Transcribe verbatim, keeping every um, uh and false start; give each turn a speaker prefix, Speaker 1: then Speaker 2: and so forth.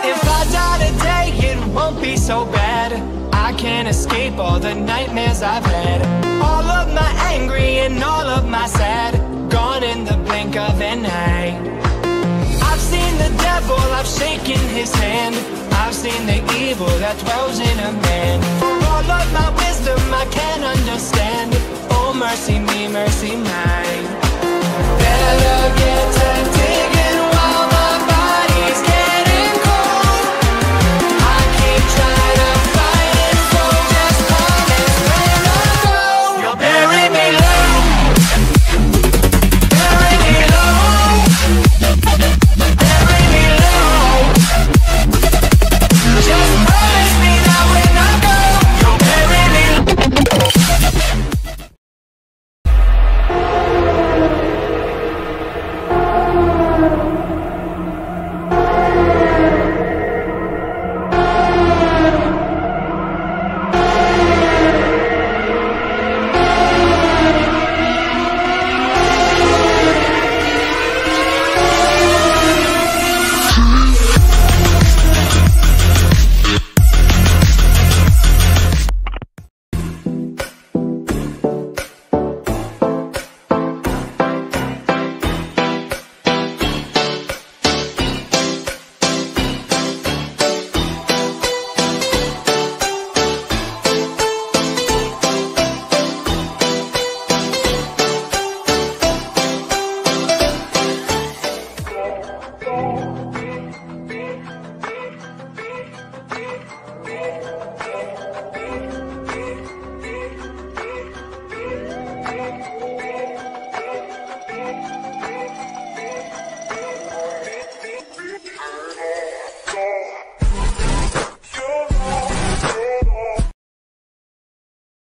Speaker 1: If I die today, it won't be so bad. I can't escape all the nightmares I've had. All of my angry and all of my sad, gone in the blink of an eye. I've seen the devil, I've shaken his hand. I've seen the evil that dwells in a man. For all of my wisdom I can't understand. Oh mercy me, mercy mine. Better